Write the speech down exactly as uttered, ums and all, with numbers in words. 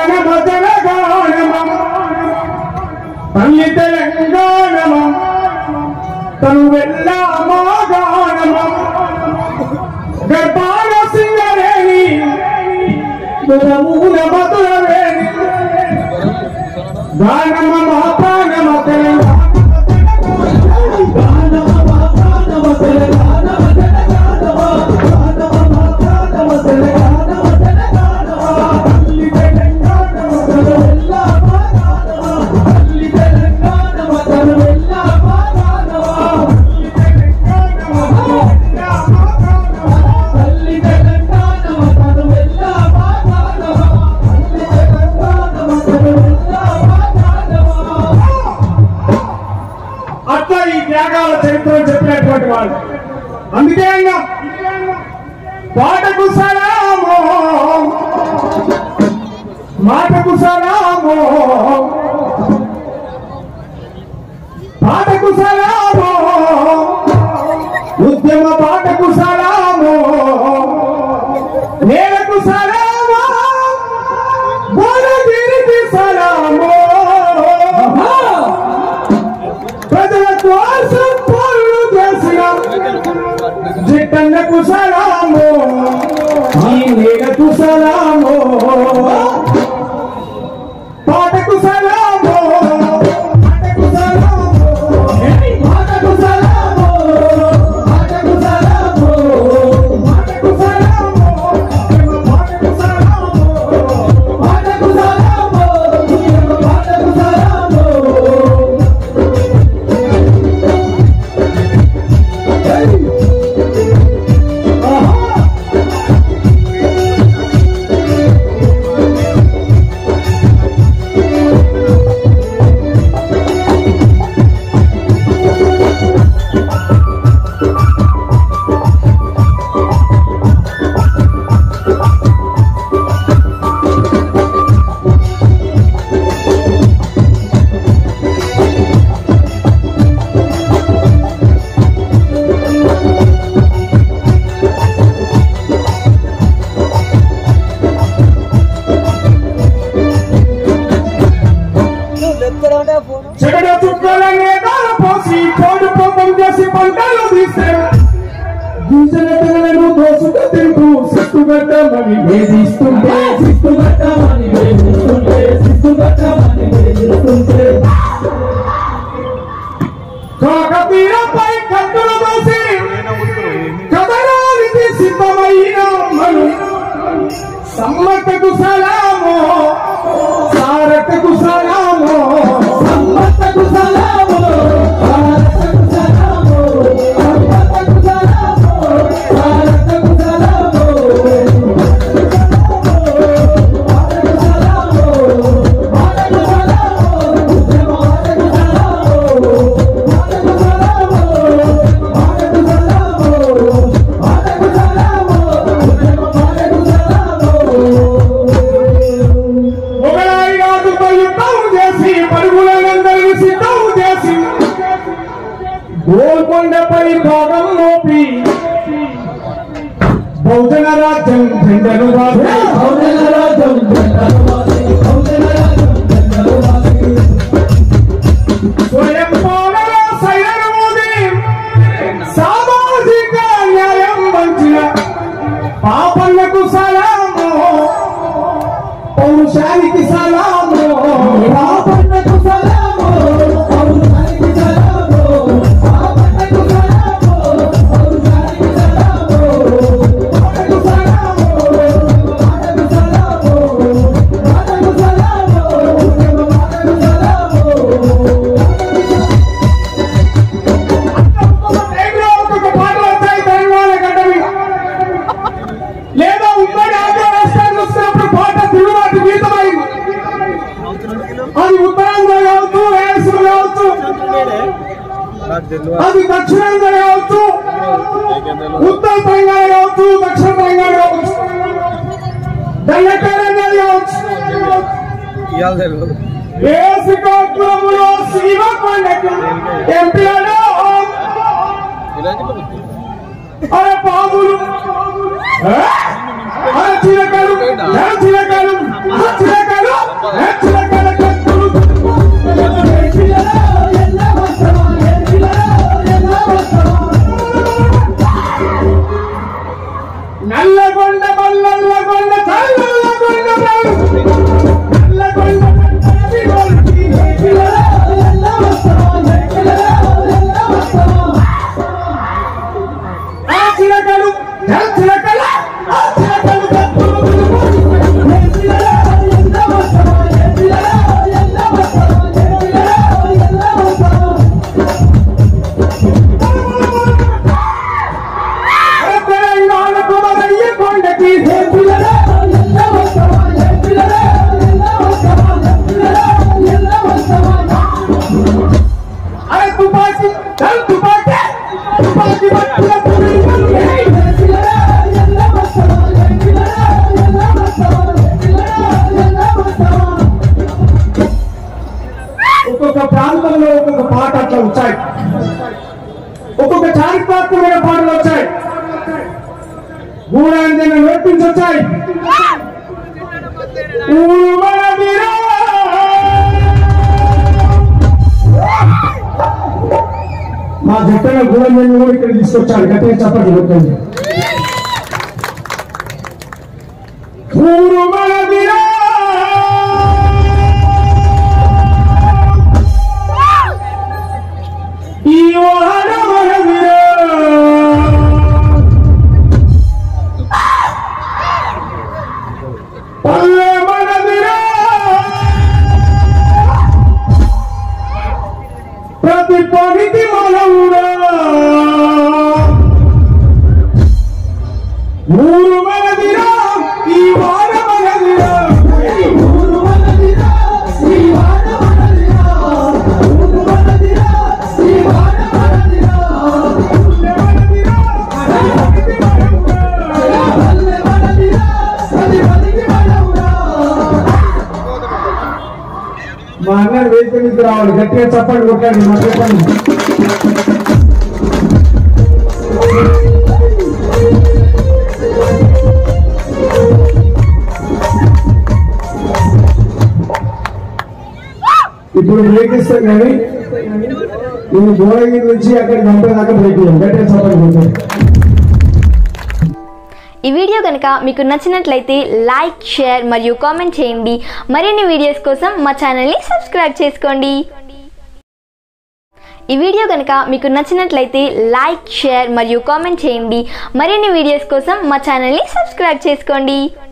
గానమ తెలంగాణమ తల్లి తెలంగాణమ తను వెళ్ళా మా గానమ గర్భాల సింగరేణి దురమూల మధురవేణి గానమ మా ప్రాణమ తెలంగాణ చరిత్రలో చెప్పినటువంటి వాళ్ళు అందుకే అన్నా పాటకు సలామో మాటకు సలామో పాటకు సలామో ఉద్యమ పాటకు సలామో నేలకు సలామో బోధగిరికి సలామో ప్రజల కోసం జిట్టన్నకు సలామో ఈ నేలకు సలామో పాటకు సలామో పాటకు సలామో పాటకు సలామో పాటకు సలామో పాటకు సలామో పాటకు సలామో పాటకు సలామో పాటకు సలామో చెగడ చుక్కలనే పోసి కోడి పొందం చేసి పంటలు తీస్తే గింజల తెగలను దోసుకు తింటూ సిక్కుగట్టమని వేధిస్తుంటే సిక్కుగట్టమని వేధిస్తుంటే సిక్కుగట్టమని వేధిస్తుంటే కాకతీయపై కత్తులు దోసి కదలానికి సిద్ధమైన అమ్మలు సమ్మక్కకు సలామో సారక్కకు సలామో సమ్మక్కకు సలామో సారక్కకు సలామో సమ్మక్కకు సలామో సారక్కకు సలామో మాటకు సలామో మాటకు సలామో మాటకు సలామో మాటకు సలామో మాటకు సలామో మాటకు సలామో మాటకు సలామో పరుగులందరినీ సిద్ధం చేసి గోల్కొండపై భాగం మోపి బహుజన రాజ్యం జెండను వాసి బహుజన రాజ్యం జెండను వాసి బహుజన రాజ్యం జెండను వాసి స్వయం పాలన సైరను మోది సామాజిక న్యాయం వంచిన పాపన్నకు సలామో పౌరుషానికి సలామో పాపన్నకు సలామో పౌరుషానికి సలామో పాపన్నకు సలామో పౌరుషానికి సలామో పాటకు సలామో పాటకు సలామో పాటకు సలామో పాటకు సలామో ఒక పాట వచ్చాయి తెలంగాణ గడ్డ మీద లేదా ఉమ్మడి ఆంధ్ర రాష్ట్రానికి వచ్చినప్పుడు పాట తిరుగుబాటు గీతమైంది అది ఉత్తరాంధ్ర కావచ్చు రాయలసీమ కావచ్చు అది దక్షిణాంధ్ర కావచ్చు ఉత్తర తెలంగాణ కావచ్చు దక్షిణ తెలంగాణ కావచ్చు తెలంగాణ కావచ్చు ఏ శ్రీకాకుళంలో శ్రీకాకుళంలో ఎంపీలో అరే పాములు అరే చిరకాలు చిరకాలు చిరకాలు చారిత్రాత్మకమైన పాటలు వచ్చాయి, గూఢాంజన నోటించి వచ్చాయి. మా జట్టన గూఢాంజన కూడా ఇక్కడ తీసుకొచ్చాడు. గట్టిగా చెప్పండి. కొట్టండి. ఈ ప్రతి పనికి మనవుడా ఊరు మనదిరా, ఈ వాడ మనదిరా, ఊరు మనదిరా, ఈ వాడ మనదిరా, ఊరు మనదిరా, ఈ వాడ మనదిరా, ఊరు మనదిరా, అది మనదిరా, అది మనకి మనవురా. మా అన్న వేదిక మీద రావాలి. గట్టిగా చప్పట్లు కొట్టండి. మా చెప్పండి. ఇప్పుడు బ్రేక్ ఇస్తాం కానీ నేను గోడగిరి నుంచి అక్కడికి పంపేదాకా బ్రేక్ ఇవ్వం. గట్టిగా చప్పట్లు కొట్టండి. ఈ వీడియో కనుక మీకు నచ్చినట్లయితే లైక్, షేర్ మరియు కామెంట్ చేయండి. మరిన్ని వీడియోస్ కోసం మా ఛానల్ని సబ్స్క్రైబ్ చేసుకోండి. ఈ వీడియో కనుక మీకు నచ్చినట్లయితే లైక్, షేర్ మరియు కామెంట్ చేయండి. మరిన్ని వీడియోస్ కోసం మా ఛానల్ని సబ్స్క్రైబ్ చేసుకోండి.